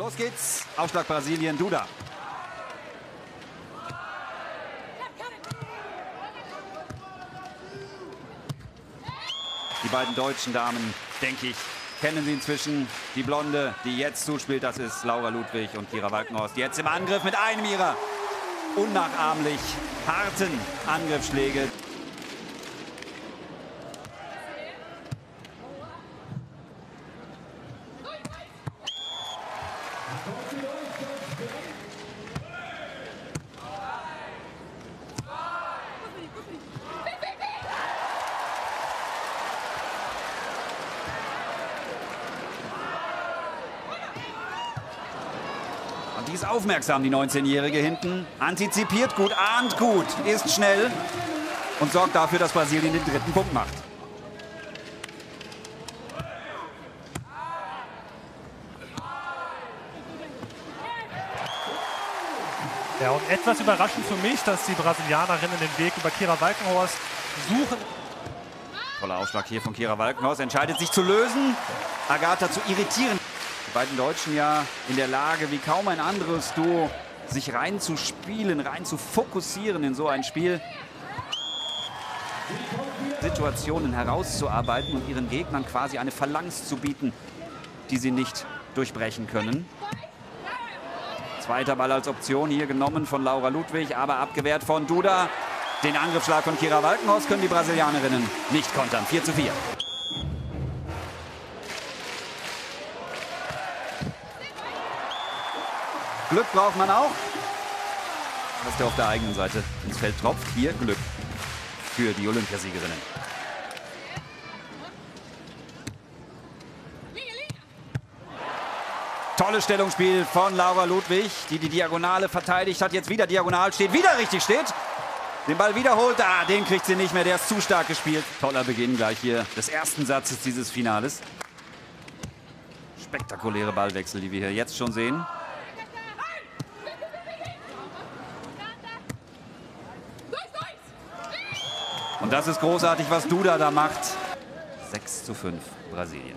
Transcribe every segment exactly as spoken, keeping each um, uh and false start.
Los geht's. Aufschlag Brasilien, Duda. Die beiden deutschen Damen, denke ich, kennen Sie inzwischen. Die Blonde, die jetzt zuspielt, das ist Laura Ludwig und Kira Walkenhorst. Jetzt im Angriff mit einem ihrer unnachahmlich harten Angriffsschläge. Und die ist aufmerksam, die neunzehnjährige hinten. Antizipiert gut, ahnt gut, ist schnell und sorgt dafür, dass Brasilien den dritten Punkt macht. Ja, und etwas überraschend für mich, dass die Brasilianerinnen den Weg über Kira Walkenhorst suchen. Toller Aufschlag hier von Kira Walkenhorst. Entscheidet sich zu lösen, Agatha zu irritieren. Die beiden Deutschen ja in der Lage, wie kaum ein anderes Duo, sich rein zu spielen, rein zu fokussieren in so ein Spiel. Situationen herauszuarbeiten und ihren Gegnern quasi eine Phalanx zu bieten, die sie nicht durchbrechen können. Zweiter Ball als Option hier genommen von Laura Ludwig, aber abgewehrt von Duda. Den Angriffsschlag von Kira Walkenhorst können die Brasilianerinnen nicht kontern. vier zu vier. Glück braucht man auch. Dass der auf der eigenen Seite ins Feld tropft. Hier Glück für die Olympiasiegerinnen. Tolles Stellungsspiel von Laura Ludwig, die die Diagonale verteidigt hat. Jetzt wieder diagonal steht, wieder richtig steht. Den Ball wiederholt. Ah, den kriegt sie nicht mehr. Der ist zu stark gespielt. Toller Beginn gleich hier des ersten Satzes dieses Finales. Spektakuläre Ballwechsel, die wir hier jetzt schon sehen. Und das ist großartig, was Duda da macht. sechs zu fünf Brasilien.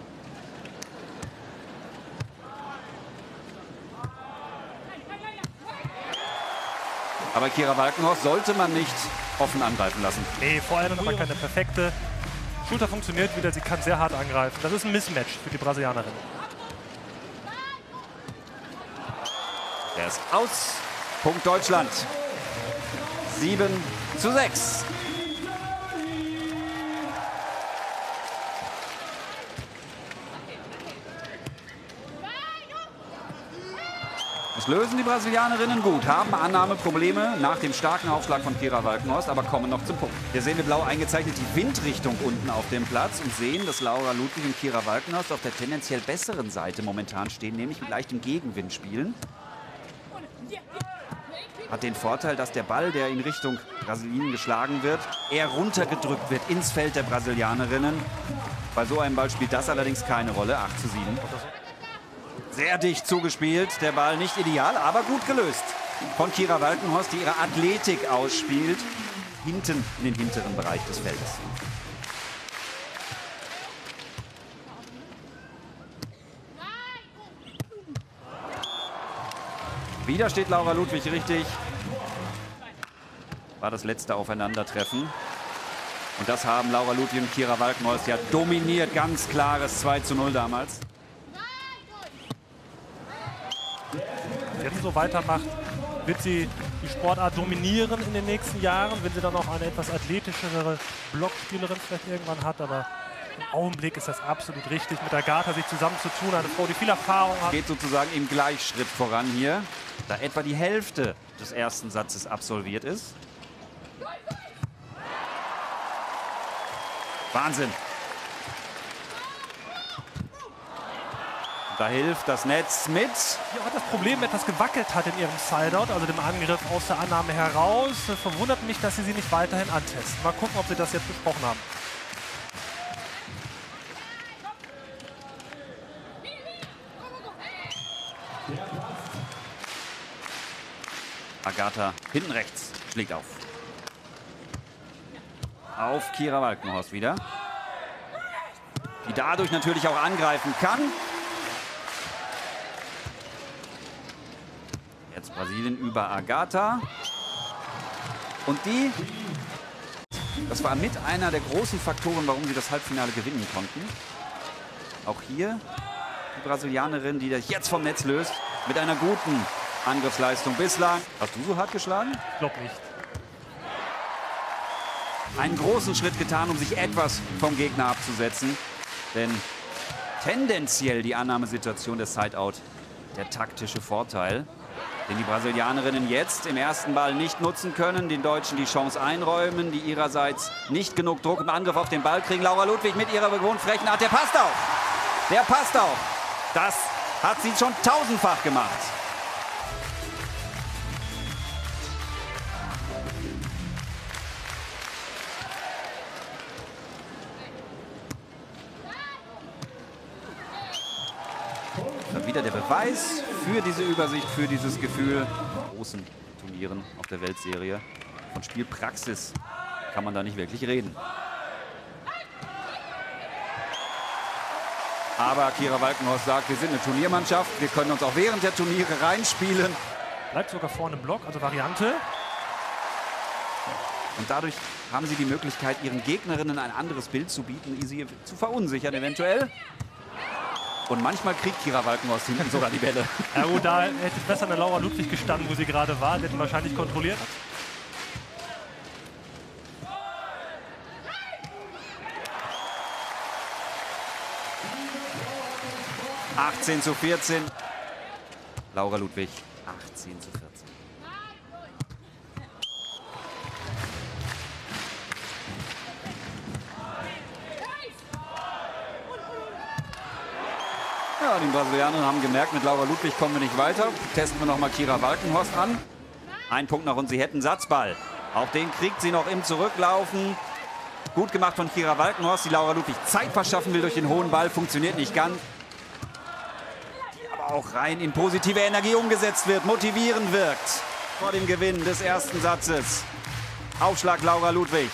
Aber Kira Walkenhorst sollte man nicht offen angreifen lassen. Nee, vor allem noch mal keine perfekte. Schulter funktioniert wieder, sie kann sehr hart angreifen. Das ist ein Mismatch für die Brasilianerin. Er ist aus. Punkt Deutschland. sieben zu sechs. Das lösen die Brasilianerinnen gut, haben Annahmeprobleme nach dem starken Aufschlag von Kira Walkenhorst, aber kommen noch zum Punkt. Hier sehen wir blau eingezeichnet die Windrichtung unten auf dem Platz und sehen, dass Laura Ludwig und Kira Walkenhorst auf der tendenziell besseren Seite momentan stehen, nämlich mit leichtem Gegenwind spielen. Hat den Vorteil, dass der Ball, der in Richtung Brasilien geschlagen wird, eher runtergedrückt wird ins Feld der Brasilianerinnen. Bei so einem Ball spielt das allerdings keine Rolle, acht zu sieben. Sehr dicht zugespielt, der Ball nicht ideal, aber gut gelöst. Von Kira Walkenhorst, die ihre Athletik ausspielt, hinten in den hinteren Bereich des Feldes. Wieder steht Laura Ludwig richtig. War das letzte Aufeinandertreffen. Und das haben Laura Ludwig und Kira Walkenhorst ja dominiert. Ganz klares zwei zu null damals. Jetzt so weitermacht, wird sie die Sportart dominieren in den nächsten Jahren, wenn sie dann auch eine etwas athletischere Blockspielerin vielleicht irgendwann hat. Aber im Augenblick ist das absolut richtig, mit Agatha sich zusammenzutun. Eine Frau, die viel Erfahrung hat. Geht sozusagen im Gleichschritt voran hier, da etwa die Hälfte des ersten Satzes absolviert ist. Wahnsinn. Da hilft das Netz mit. Ja, hat das Problem etwas gewackelt hat in ihrem Sideout, also dem Angriff aus der Annahme heraus. Verwundert mich, dass sie sie nicht weiterhin antesten. Mal gucken, ob sie das jetzt besprochen haben. Agatha hinten rechts schlägt auf. Auf Kira Walkenhorst wieder. Die dadurch natürlich auch angreifen kann. Jetzt Brasilien über Agata. Und die, das war mit einer der großen Faktoren, warum sie das Halbfinale gewinnen konnten. Auch hier die Brasilianerin, die das jetzt vom Netz löst, mit einer guten Angriffsleistung bislang. Hast du so hart geschlagen? Ich glaube nicht. Einen großen Schritt getan, um sich etwas vom Gegner abzusetzen. Denn tendenziell die Annahmesituation des Sideout der taktische Vorteil, den die Brasilianerinnen jetzt im ersten Ball nicht nutzen können, den Deutschen die Chance einräumen, die ihrerseits nicht genug Druck im Angriff auf den Ball kriegen. Laura Ludwig mit ihrer gewohnt frechen Art, der passt auch. Der passt auch. Das hat sie schon tausendfach gemacht. Wieder der Beweis für diese Übersicht, für dieses Gefühl. Großen Turnieren auf der Weltserie. Von Spielpraxis kann man da nicht wirklich reden. Aber Kira Walkenhorst sagt, wir sind eine Turniermannschaft. Wir können uns auch während der Turniere reinspielen. Bleibt sogar vorne im Block, also Variante. Und dadurch haben sie die Möglichkeit, ihren Gegnerinnen ein anderes Bild zu bieten, sie zu verunsichern eventuell. Und manchmal kriegt Kira Walkenhorst hinten sogar die Bälle. Ja gut, da hätte besser eine Laura Ludwig gestanden, wo sie gerade war. Die hätten wahrscheinlich kontrolliert. achtzehn zu vierzehn. Laura Ludwig, achtzehn zu vierzehn. Ja, die Brasilianer haben gemerkt, mit Laura Ludwig kommen wir nicht weiter. Testen wir noch mal Kira Walkenhorst an. Ein Punkt noch und sie hätten Satzball. Auch den kriegt sie noch im Zurücklaufen. Gut gemacht von Kira Walkenhorst. Die Laura Ludwig Zeit verschaffen will durch den hohen Ball. Funktioniert nicht ganz. Die aber auch rein in positive Energie umgesetzt wird. Motivierend wirkt. Vor dem Gewinn des ersten Satzes. Aufschlag Laura Ludwig.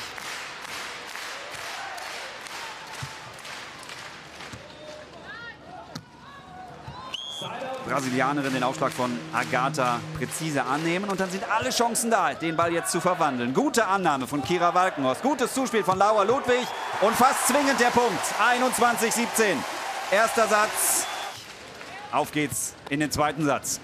Brasilianerin den Aufschlag von Agata präzise annehmen und dann sind alle Chancen da, den Ball jetzt zu verwandeln. Gute Annahme von Kira Walkenhorst, gutes Zuspiel von Laura Ludwig und fast zwingend der Punkt. einundzwanzig siebzehn. Erster Satz. Auf geht's in den zweiten Satz.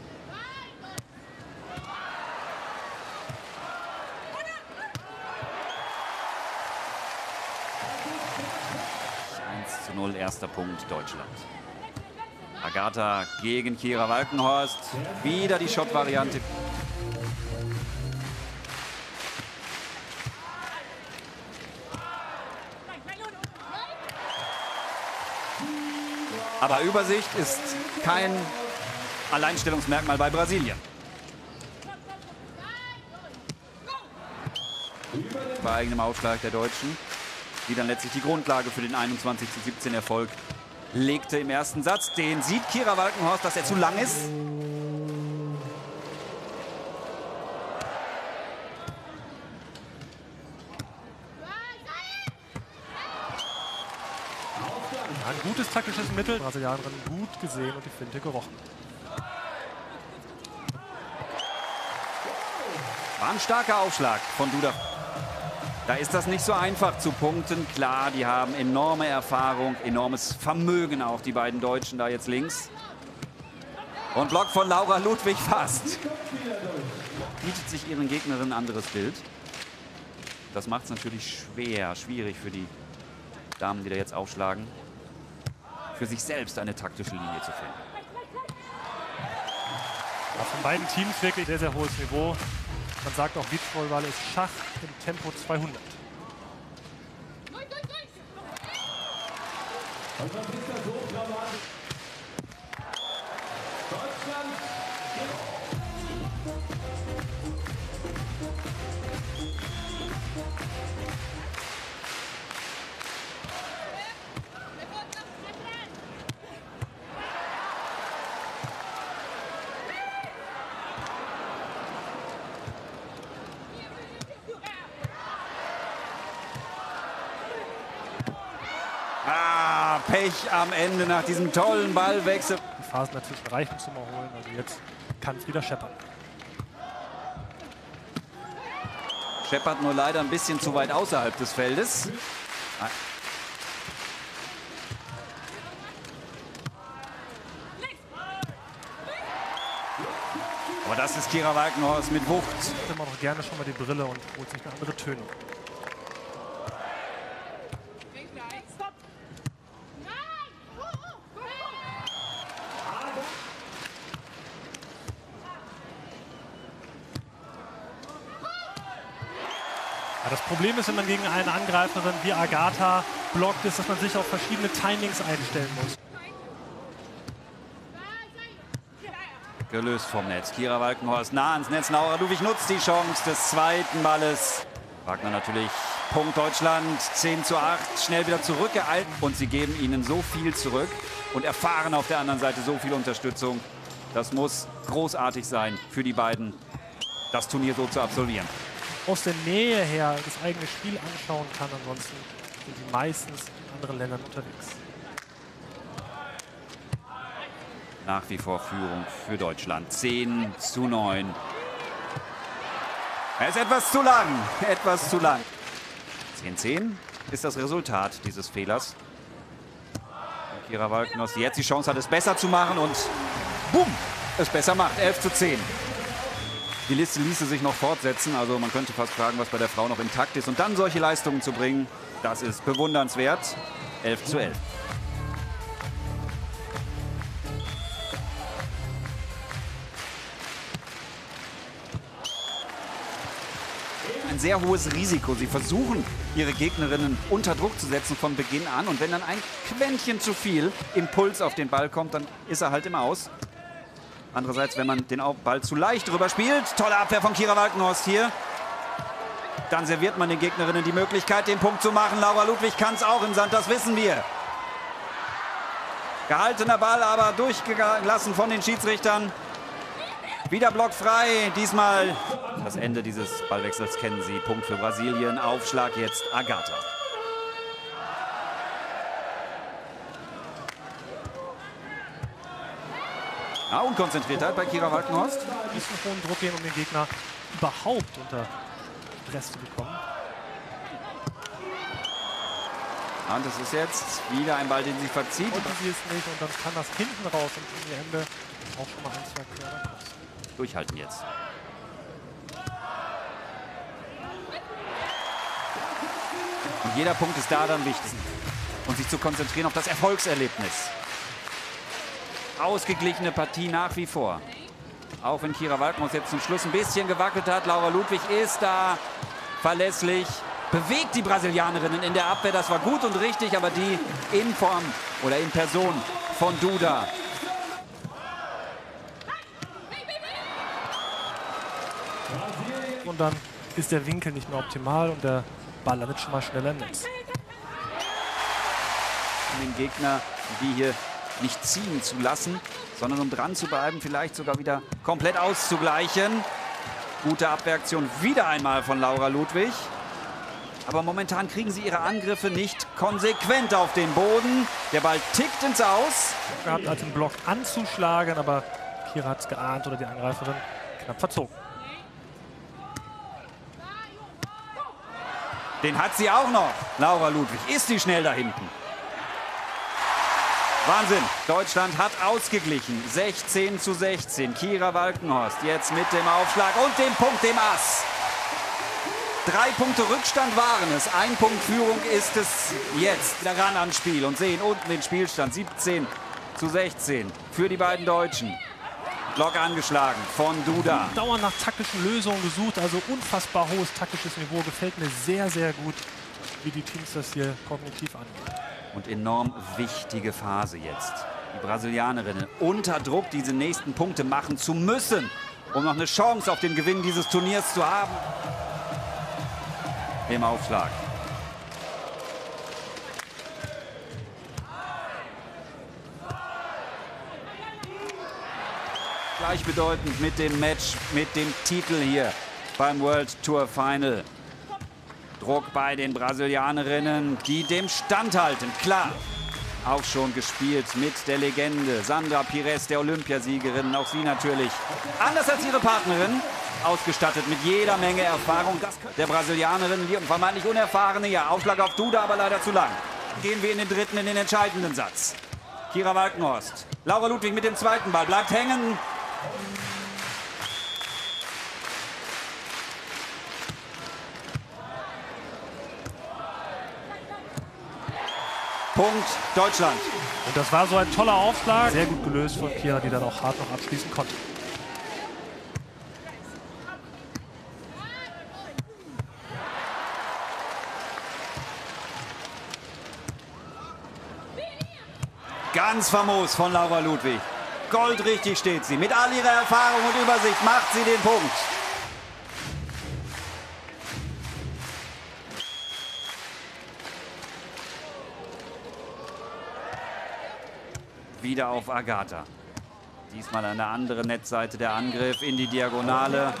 eins zu null, erster Punkt Deutschland. Agata gegen Kira Walkenhorst. Wieder die Shot-Variante. Aber Übersicht ist kein Alleinstellungsmerkmal bei Brasilien. Bei eigenem Aufschlag der Deutschen, die dann letztlich die Grundlage für den einundzwanzig zu siebzehn Erfolg legte im ersten Satz. Den sieht Kira Walkenhorst, dass er zu lang ist. Ein gutes taktisches Mittel. Brasilianerin gut gesehen und die Finte gerochen. War ein starker Aufschlag von Duda. Da ist das nicht so einfach zu punkten. Klar, die haben enorme Erfahrung, enormes Vermögen auch, die beiden Deutschen da jetzt links. Und Block von Laura Ludwig fast. Bietet sich ihren Gegnerinnen ein anderes Bild. Das macht es natürlich schwer, schwierig für die Damen, die da jetzt aufschlagen, für sich selbst eine taktische Linie zu finden. Ja, von beiden Teams wirklich sehr, sehr hohes Niveau. Man sagt auch, Beachvolleyball ist Schach im Tempo zweihundert. Ah, Pech am Ende nach diesem tollen Ballwechsel. Phasen dazwischen reichen zum Erholen. Also jetzt kann es wieder scheppern. Scheppert nur leider ein bisschen zu weit außerhalb des Feldes. Aber das ist Kira Walkenhorst mit Wucht. Ich immer noch gerne schon mal die Brille und holt sich eine andere Tönung. Ja, das Problem ist, wenn man gegen eine Angreiferin wie Agatha blockt, ist, dass man sich auf verschiedene Timings einstellen muss. Gelöst vom Netz. Kira Walkenhorst nah ans Netz. Laura Ludwig nutzt die Chance des zweiten Balles. Wagner natürlich. Punkt Deutschland. zehn zu acht. Schnell wieder zurückgeeilt. Und sie geben ihnen so viel zurück und erfahren auf der anderen Seite so viel Unterstützung. Das muss großartig sein für die beiden, das Turnier so zu absolvieren. Aus der Nähe her das eigene Spiel anschauen kann. Ansonsten sind sie meistens in anderen Ländern unterwegs. Nach wie vor Führung für Deutschland. zehn zu neun. Er ist etwas zu lang. Etwas zu lang. zehn zehn ist das Resultat dieses Fehlers. Kira Walkenhorst, die jetzt die Chance hat, es besser zu machen und boom, es besser macht. elf zu zehn. Die Liste ließe sich noch fortsetzen. Also man könnte fast fragen, was bei der Frau noch intakt ist. Und dann solche Leistungen zu bringen, das ist bewundernswert. elf zu elf. Ein sehr hohes Risiko. Sie versuchen, ihre Gegnerinnen unter Druck zu setzen von Beginn an. Und wenn dann ein Quäntchen zu viel Impuls auf den Ball kommt, dann ist er halt im Aus. Andererseits, wenn man den Ball zu leicht drüber spielt, tolle Abwehr von Kira Walkenhorst hier, dann serviert man den Gegnerinnen die Möglichkeit, den Punkt zu machen. Laura Ludwig kann es auch im Sand, das wissen wir. Gehaltener Ball, aber durchgelassen von den Schiedsrichtern. Wieder blockfrei, diesmal das Ende dieses Ballwechsels kennen Sie. Punkt für Brasilien, Aufschlag jetzt Agatha. Ja, Unkonzentriertheit bei Kira Walkenhorst. Ein bisschen hohen Druck gehen, um den Gegner überhaupt unter Stress zu bekommen. Ja, und das ist jetzt wieder ein Ball, den sie verzieht. Und sie es nicht und dann kann das hinten raus und zum Ende auch schon mal ein, zwei Körner kosten. Durchhalten jetzt. Und jeder Punkt ist da dann wichtig. Und sich zu konzentrieren auf das Erfolgserlebnis. Ausgeglichene Partie nach wie vor. Auch wenn Kira Walkenhorst jetzt zum Schluss ein bisschen gewackelt hat. Laura Ludwig ist da verlässlich. Bewegt die Brasilianerinnen in der Abwehr. Das war gut und richtig, aber die in Form oder in Person von Duda. Und dann ist der Winkel nicht mehr optimal und der Ball landet schon mal schneller im Netz. Um den Gegner, die hier nicht ziehen zu lassen, sondern um dran zu bleiben, vielleicht sogar wieder komplett auszugleichen. Gute Abwehraktion wieder einmal von Laura Ludwig. Aber momentan kriegen sie ihre Angriffe nicht konsequent auf den Boden. Der Ball tickt ins Aus. Gehabt, als im Block anzuschlagen, aber Kira hat es geahnt oder die Angreiferin knapp verzogen. Den hat sie auch noch. Laura Ludwig, ist sie schnell da hinten. Wahnsinn. Deutschland hat ausgeglichen. sechzehn zu sechzehn. Kira Walkenhorst jetzt mit dem Aufschlag und dem Punkt, dem Ass. Drei Punkte Rückstand waren es. Ein Punkt Führung ist es jetzt. Wieder ran ans Spiel und sehen unten den Spielstand. siebzehn zu sechzehn für die beiden Deutschen. Block angeschlagen von Duda. Dauernd nach taktischen Lösungen gesucht, also unfassbar hohes taktisches Niveau. Gefällt mir sehr, sehr gut, wie die Teams das hier kognitiv angehen. Und enorm wichtige Phase jetzt. Die Brasilianerinnen unter Druck, diese nächsten Punkte machen zu müssen, um noch eine Chance auf den Gewinn dieses Turniers zu haben. Im Aufschlag. Gleichbedeutend mit dem Match, mit dem Titel hier beim World Tour Final. Druck bei den Brasilianerinnen, die dem standhalten, klar. auch schon gespielt mit der Legende Sandra Pires, der Olympiasiegerin. Auch sie natürlich, anders als ihre Partnerin, ausgestattet mit jeder Menge Erfahrung. Das der Brasilianerin, die vermeintlich unerfahrene, ja, Aufschlag auf Duda, aber leider zu lang. Gehen wir in den dritten, in den entscheidenden Satz. Kira Walkenhorst. Laura Ludwig mit dem zweiten Ball, bleibt hängen. Punkt Deutschland. Und das war so ein toller Aufschlag. Sehr gut gelöst von Kira, die dann auch hart noch abschließen konnte. Ganz famos von Laura Ludwig. Goldrichtig steht sie. Mit all ihrer Erfahrung und Übersicht macht sie den Punkt. Wieder auf Agatha. Diesmal an der anderen Netzseite der Angriff in die Diagonale.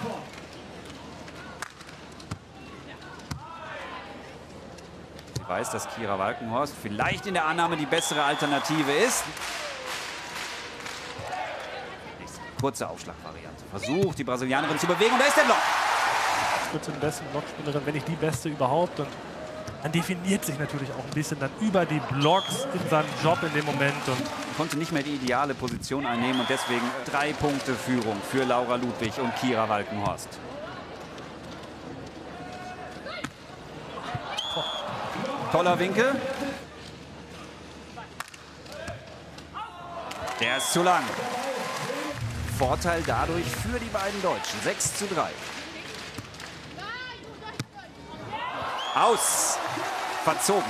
Sie weiß, dass Kira Walkenhorst vielleicht in der Annahme die bessere Alternative ist. Kurze Aufschlagvariante. Versucht die Brasilianerin zu bewegen und da ist der Block. Das wird zur besten Blockspielerin, wenn nicht die beste überhaupt. Und man definiert sich natürlich auch ein bisschen dann über die Blocks in seinem Job in dem Moment. Und konnte nicht mehr die ideale Position einnehmen und deswegen drei Punkte Führung für Laura Ludwig und Kira Walkenhorst. Oh. Toller Winkel. Der ist zu lang. Vorteil dadurch für die beiden Deutschen. sechs zu drei. Aus. Verzogen.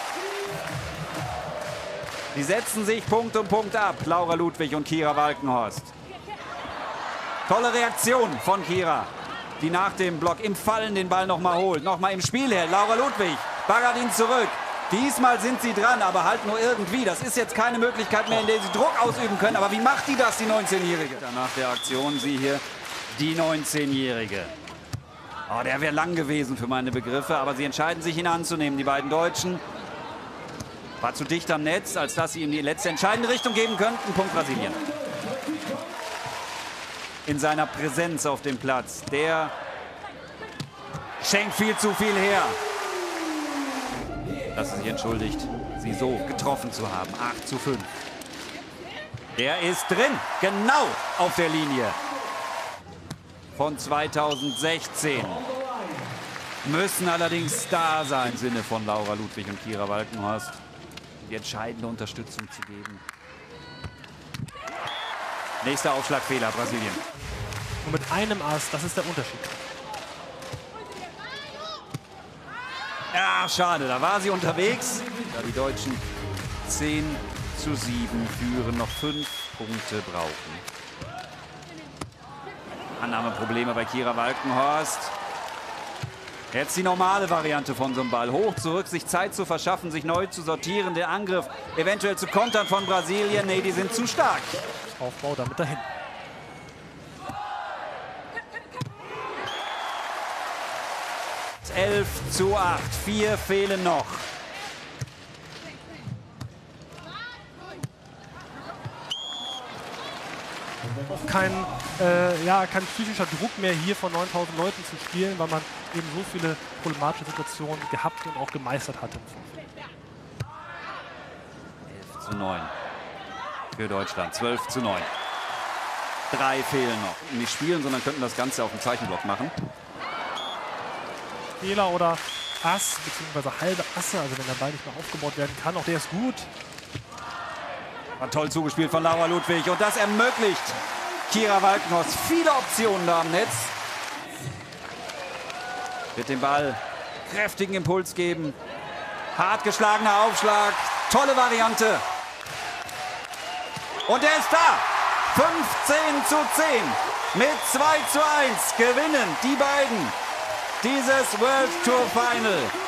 Die setzen sich Punkt um Punkt ab. Laura Ludwig und Kira Walkenhorst. Tolle Reaktion von Kira, die nach dem Block im Fallen den Ball nochmal holt. Nochmal im Spiel hält. Laura Ludwig baggert ihn zurück. Diesmal sind sie dran, aber halt nur irgendwie. Das ist jetzt keine Möglichkeit mehr, in der sie Druck ausüben können. Aber wie macht die das, die neunzehnjährige? Danach der Aktion, sie hier, die neunzehnjährige. Oh, der wäre lang gewesen für meine Begriffe, aber sie entscheiden sich, ihn anzunehmen, die beiden Deutschen. War zu dicht am Netz, als dass sie ihm die letzte entscheidende Richtung geben könnten. Punkt Brasilien. In seiner Präsenz auf dem Platz. Der schenkt viel zu viel her. Dass er sich entschuldigt, sie so getroffen zu haben. acht zu fünf. Der ist drin, genau auf der Linie von zweitausendsechzehn. Müssen allerdings da sein, im Sinne von Laura Ludwig und Kira Walkenhorst, die entscheidende Unterstützung zu geben. Nächster Aufschlagfehler, Brasilien. Und mit einem Ass, das ist der Unterschied. Ja, schade, da war sie unterwegs. Da die Deutschen zehn zu sieben führen, noch fünf Punkte brauchen. Annahmeprobleme bei Kira Walkenhorst. Jetzt die normale Variante von so einem Ball. Hoch, zurück, sich Zeit zu verschaffen, sich neu zu sortieren. Der Angriff eventuell zu kontern von Brasilien. Nee, die sind zu stark. Aufbau damit dahin. elf zu acht. Vier fehlen noch. Auch kein, äh, ja, kein psychischer Druck mehr hier von neuntausend Leuten zu spielen, weil man eben so viele problematische Situationen gehabt und auch gemeistert hatte. elf zu neun für Deutschland, zwölf zu neun. Drei fehlen noch. Nicht spielen, sondern könnten das Ganze auf dem Zeichenblock machen. Fehler oder Ass, beziehungsweise halbe Asse, also wenn der Ball nicht mehr aufgebaut werden kann, auch der ist gut. War toll zugespielt von Laura Ludwig und das ermöglicht Kira Walkenhorst viele Optionen da am Netz. Wird dem Ball kräftigen Impuls geben. Hart geschlagener Aufschlag. Tolle Variante. Und er ist da. fünfzehn zu zehn. Mit zwei zu eins gewinnen die beiden dieses World Tour Final.